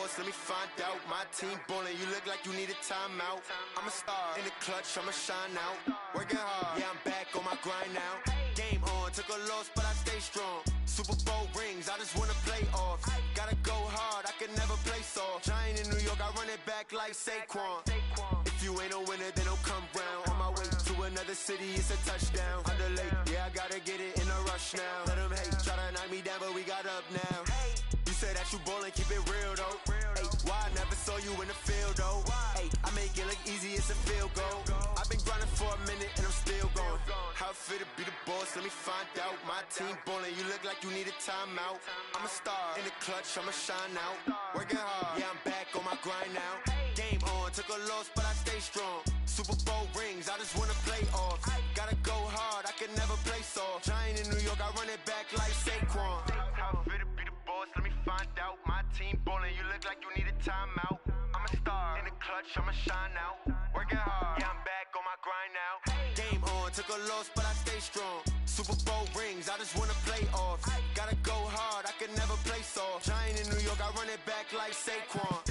boss, let me find out. My team ballin', you look like you need a timeout. I'm a star in the clutch, I'ma shine out. Working hard, yeah, I'm back on my grind now. Game on, took a loss, but I stay strong. Super Bowl rings, I just wanna play off. Gotta go hard, I can never play soft. Giant in New York, I run it back like Saquon. If you ain't a winner, then don't come round. On my way to another city, it's a touchdown. Underlay, yeah, I gotta get it in a rush now. Let them hate, try to knock me down, but we got up now. You say that you ballin', keep it real though. Ay, why I never saw you in the field though? Ay, I make it look easy, it's a field goal. I've been grinding for a minute and I'm still going. How it feel to be the boss, let me find out. My team ballin', you look like you need a timeout. I'm a star in the clutch, I'ma shine out. Working hard, yeah, I'm back on my grind now. Game on, took a loss, but I stay strong. Super Bowl rings, I just wanna play off. Gotta go hard, I can never play soft. Giant in New York, I run it back like Saquon. How it feel to be the boss, let me find out. My team ballin', you look like you need a timeout. I'm a star in the clutch, I'ma shine out. Working hard, yeah, I'm back on my grind now. Game on, took a loss, but I stay strong. Super Bowl rings, I just wanna play off. Gotta go hard, I can never play soft. Giant in New York, I run it back like Saquon.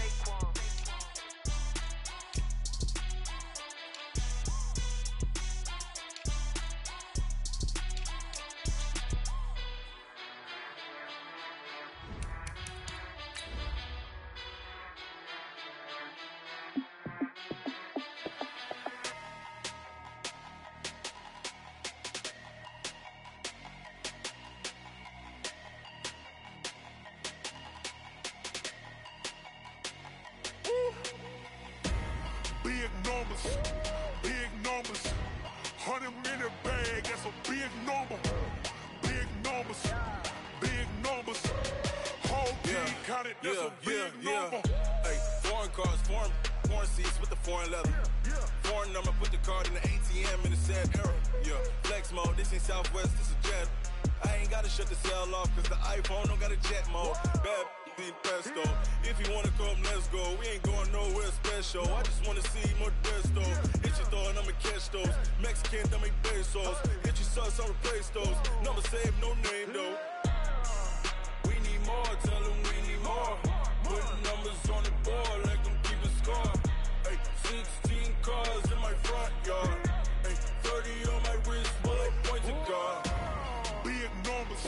Big numbers, 100-minute bag, that's a big number. Big numbers, big numbers. Whole team counted, that's a big number. Hey, foreign cars, foreign seats with the foreign leather. Foreign number, put the card in the ATM in the sad era. Yeah, flex mode, this ain't Southwest, this is Jet. I ain't gotta shut the cell off, cause the iPhone don't got a jet mode. Bad need pesto. If you wanna come, let's go. We ain't going nowhere special. I just wanna see more pesto. Hit your thought, I'ma catch those. Mexican, don't make pesos. Hit your sauce, I'll replace those. Number save, no name though. We need more, tell them we need more. Putting numbers on the board like I'm keeping score. Ay, 16 cars in my front yard. Ay, 30 on my wrist, while I point to God. Big numbers,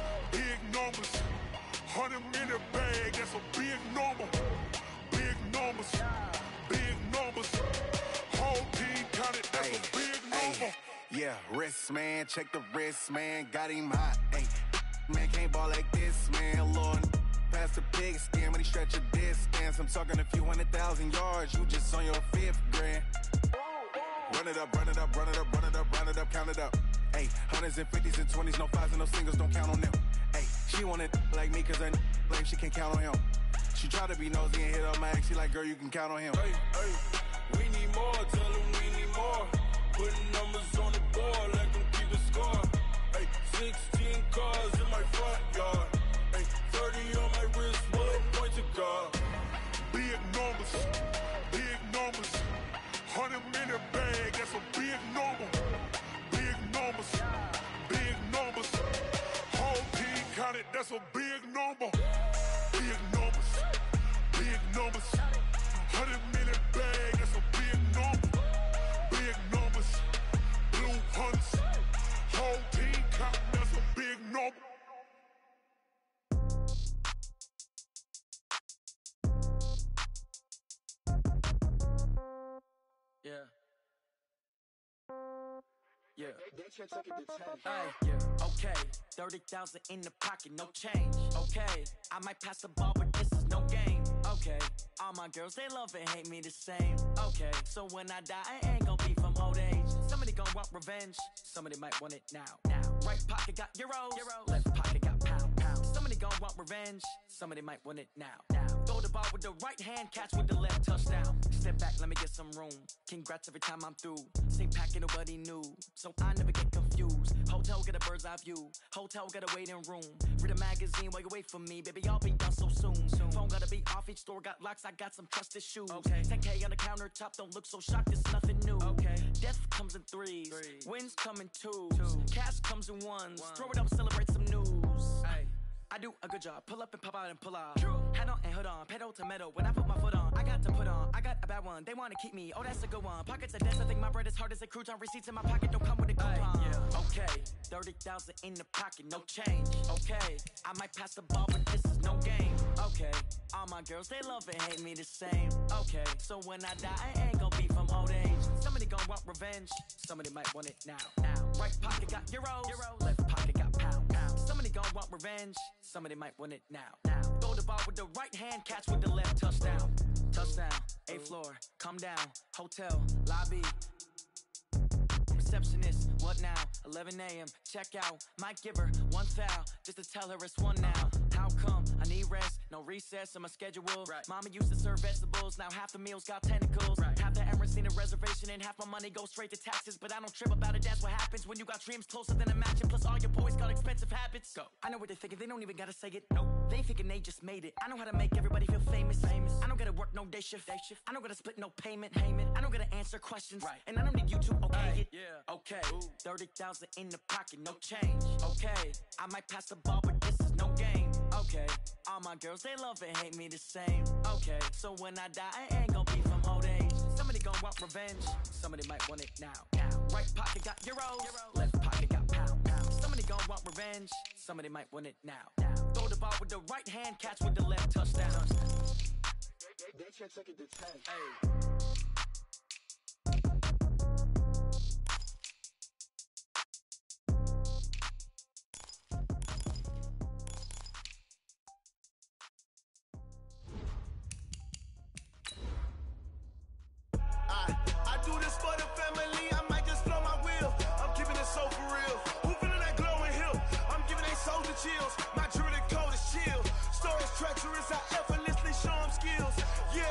100-minute bag, that's a big number. Big numbers, big numbers. Whole team counted, that's a big number. Yeah, wrist man, check the wrist man, got him hot. Ay, man can't ball like this, man. Lord, past the pig skin when he stretch a distance. I'm talking a few 100,000 yards, you just on your 5th grand. Run it up, run it up, run it up, run it up, run it up, count it up. Ay, hundreds and 50s and 20s, no 5s and no singles, don't count on them. Ay, she want it like me, cause her like she can't count on him. She try to be nosy and hit up my ex, she like, girl, you can count on him. Hey, hey, we need more, tell them we need more. Putting numbers on the board like I'm keeping score. Hey, 16 cars in my front yard. Hey, 30 on my wrist, while I point to God. Big numbers, 100-minute bag, that's a big number. Big numbers, big numbers. Whole team counted, that's a big number. Big numbers, 100-minute bag, that's a big number. Big numbers, blue hunts. Whole team counted, that's a big number. Yeah. Yeah. Hey, yeah. Okay. 30,000 in the pocket, no change. Okay. I might pass the ball, but this is no game. Okay. All my girls, they love and hate me the same. Okay. So when I die, I ain't gonna be from old age. Somebody gonna want revenge. Somebody might want it now. Right pocket got euros. Left pocket got pound. Somebody gonna want revenge. Somebody might want it now. Throw the ball with the right hand, catch with the left, touchdown. Step back, let me get some room. Congrats every time I'm through. Same packet, nobody knew, so I never get confused. Hotel get a bird's eye view. Hotel get a waiting room. Read a magazine while you wait for me, baby. I'll be done so soon. Phone gotta be off, each store got locks. I got some trusted shoes. Okay. 10K on the countertop, don't look so shocked. It's nothing new. Okay. Death comes in threes. Wins come in twos. Cash comes in ones. Throw it up, celebrate some news. Ay. I do a good job. Pull up and pop out and pull out. Head on and hood on, pedal to metal. When I put my foot on, I got to put on. I got a bad one, they wanna keep me. Oh, that's a good one. Pockets are dense, I think my bread is hard as a crouton. Receipts in my pocket don't come with a coupon. Yeah. Okay, 30,000 in the pocket, no change. Okay, I might pass the ball, but this is no game. Okay, all my girls, they love and hate me the same. Okay, so when I die, I ain't gon' be from old age. Somebody gon' want revenge, somebody might want it now. Right pocket got euros, left pocket got pounds. Somebody gon' want revenge, somebody might want it now. Throw the ball with the right hand, catch with the left, touchdown. Touchdown, 8th floor, come down, hotel, lobby. Receptionist, what now? 11 a.m., check out. Might give her one foul, just to tell her it's one now. How come? I need rest, no recess in my schedule. Right. Mama used to serve vegetables, now half the meals got tentacles. Right. Half the Emirates need a reservation and half my money goes straight to taxes. But I don't trip about it, that's what happens when you got dreams closer than a match. And plus all your boys got expensive habits. Go. I know what they're thinking, they don't even gotta say it. Nope. They ain't thinking they just made it. I know how to make everybody feel famous. I don't gotta work no day shift. I don't gotta split no payment. I don't gotta answer questions. Right. And I don't need you to okay it. Yeah. Okay. 30,000 in the pocket, no change. Okay. I might pass the ball, but this is no game. Okay. All my girls, they love and hate me the same. Okay. So when I die, I ain't gon' be from old age. Somebody gon' want revenge. Somebody might want it now. Right pocket got euros. Left pocket got pounds. Somebody gon' want revenge. Somebody might want it now. Throw the ball with the right hand, catch with the left, touchdown. That check took it to 10. Hey. I do this for the family, I might just blow my wheel. I'm keeping it so for real. Who feeling that glowing hill? I'm giving they soldier chills. My jewelry code is chill. Stories treacherous, I effortlessly show them skills. Yeah.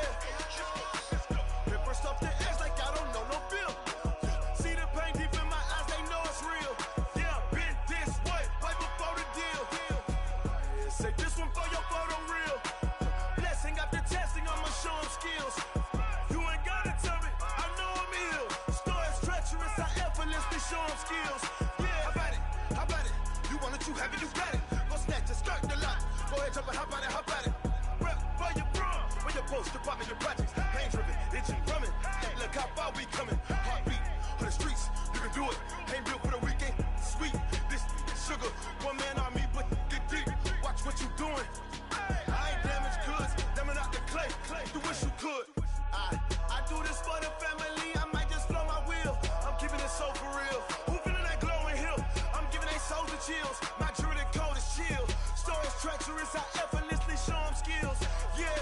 Paper stuff the edge like I don't know no feel. See the pain deep in my eyes, they know it's real. Yeah, been this way, right before the deal. Say this one for your photo real. Blessing after testing, I'ma show them skills. You ain't gotta tell me, I know I'm ill. Stories treacherous, I effortlessly show them skills. Yeah, how about it? You want it, you have it, you got it. Go snatch it, skirt the lot. Go ahead, jump it, how about it? Rep for your bro, for your post, department, your projects. Pain driven, itching, drumming. Look how far we coming. Heartbeat on the streets, you can do it. Ain't built for the weekend, sweet. This sugar, one man army, but get deep. Watch what you doing. I ain't damaged goods, damning out the clay. You wish you could. I do this for the family, I might just blow my wheel. I'm keeping it so for real. Who feeling that glowing hill? I'm giving they soldier chills. My jewelry code is chill. Stories treacherous, I effortlessly show them skills. Yeah.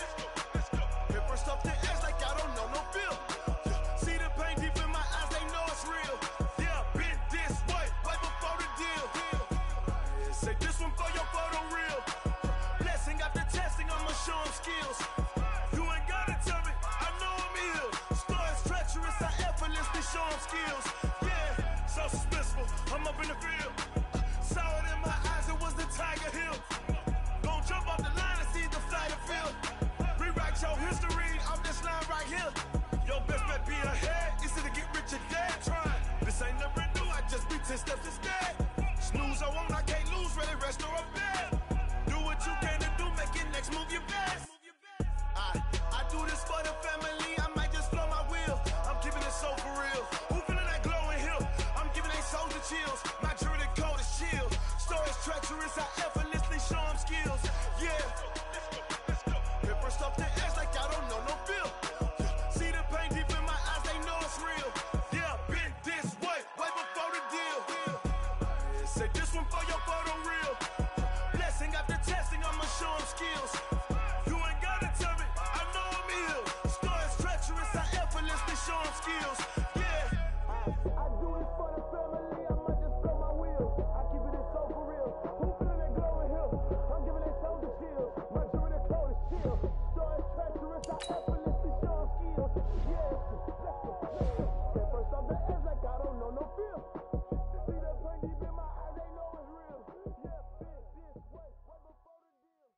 Paper stuff the edge like I don't know no feel. See the pain deep in my eyes, they know it's real. Yeah, been this way, right before the deal. Say this one for your photo real. Blessing after testing, I'ma show them skills. You ain't gotta tell me, I know I'm ill. Stories treacherous, I effortlessly show them skills. Yeah, so suspenseful, I'm up in the field. Saw it in my eyes, it was the Tiger Hill. Gon' jump off the line and see the flight of field. Rewrite your history off this line right here. Your best bet be ahead, easy to get rich or dead trying. This ain't never new, I just be 10 steps instead. Snooze I won't, I can't lose, ready, rest or a bed. Do what you can to do, make your next move your best. I do this for the family, I might just blow my wheel. I'm keeping it so for real. Who feeling that glowing hill? I'm giving they soldier chills. My jewelry code is chill. Stories treacherous, I effortlessly show them skills. Yeah. Paper stuff the edge like I don't know no feel. See the pain deep in my eyes, they know it's real. Yeah, been this way, right before the deal. Say this one for your photo real. Blessing after testing, I'ma show them skills. You ain't gotta tell me, I know I'm ill. Stories treacherous, I effortlessly show them skills. Yeah. I do this for the family, I might just blow my wheel. I keep it so for real. Who feeling that glowing hill? I'm giving it soldier chills. My jewelry code is chill. Stories treacherous, I effortlessly show them skills. Yeah. Get first off the edge like I don't know no feel. See the pain deep in my eyes, they know it's real. Yeah, been this way, right before the deal.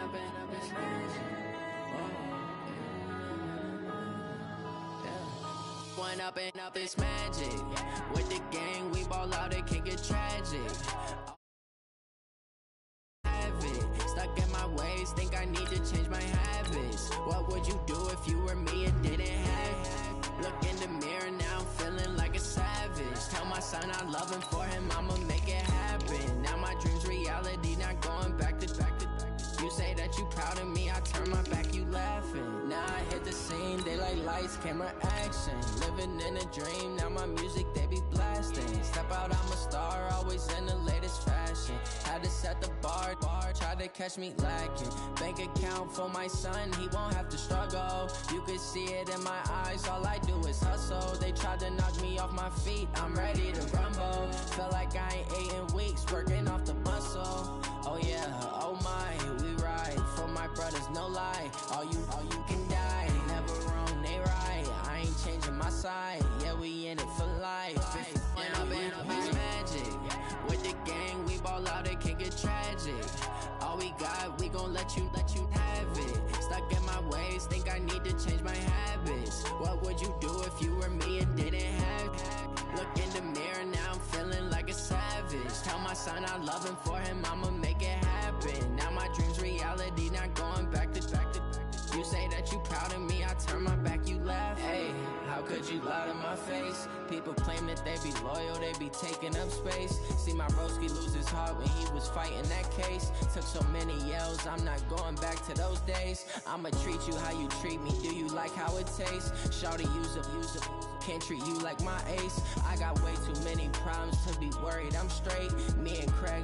up in this magic. Went up and up this magic. With the gang, we ball out, it can get tragic. Have it stuck in my ways, think I need to change my habits. What would you do if you were me and didn't have it? Look in the mirror now, I'm feeling like a savage. Tell my son I love him, for him I'ma make it happen. Now my dreams reality, not going back to back to back. You say that you proud of me, I turn my back, you laughing. Now I hit the scene, daylight lights, camera action. Living in a dream, now my music they be blasting. Step out, I'm a star, always in the latest fashion. Had to set the bar, try to catch me lacking. Bank account for my son, he won't have to struggle. You could see it in my eyes, all I do is hustle. They tried to knock me off my feet, I'm ready to rumble. Felt like I ain't ate in weeks, working off the muscle. Oh yeah, oh my, we ride for my brothers, no lie. All you can die, never wrong, they right. I ain't changing my side, yeah, we in it for life. When I'm in it's magic. With the gang, we ball out, it can get tragic. All we got, we gon' let you have it. Stuck in my ways, think I need to change my habits. What would you do if you were me and didn't have it? Look in the mirror, now I'm feeling like a savage. Tell my son I love him, for him I'ma make it happen. Now my dreams reality, not going back to back to back. You say that you proud of me, I turn my back, you laugh. Hey, how could you lie to my face? People claim that they be loyal, they be taking up space. See my broski lose his heart when he was fighting that case. Took so many yells, I'm not going back to those days. I'ma treat you how you treat me, do you like how it tastes? Shawty, use up, can't treat you like my ace. I got way too many problems to be worried, I'm straight. Me and Craig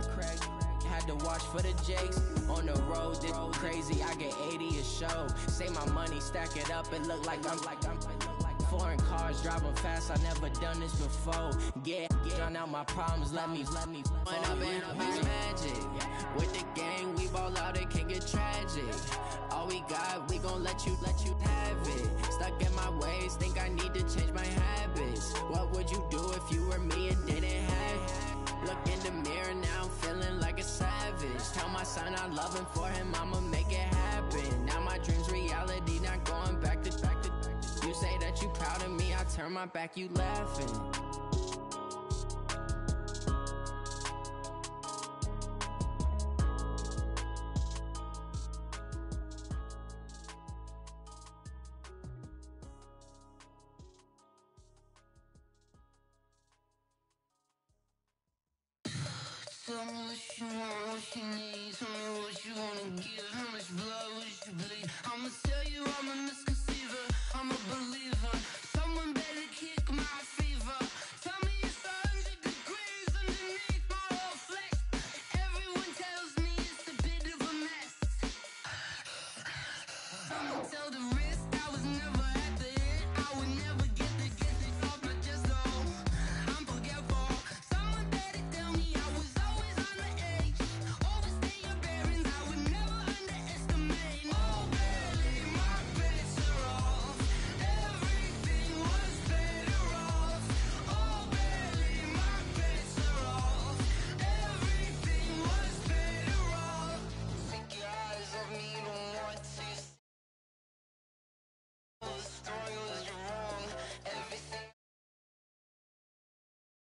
had to watch for the Jakes. On the road, this crazy, I get 80 a show. Say my money, stack it up, it look like I'm foreign cars, driving fast, I never done this before. Drown out my problems, let me When up in magic. With the gang, we ball out, it can get tragic. All we got, we gon' let you have it. Stuck in my ways, think I need to change my habits. What would you do if you were me and didn't have it? Look in the mirror, now I'm feeling like a savage. Tell my son I love him, for him I'ma make it happen. Now my dreams reality, not going back to back to back. You say that you proud of me, I turn my back, you laughing. Tell me what you want, what you need. Tell me what you wanna give. How much blood would you bleed? I'ma tell you I'm a misconceiver, I'm a believer. Someone better kick my fever. Tell me it's 100 degrees underneath my whole flesh. Everyone tells me it's a bit of a mess. I'ma tell the risk I was never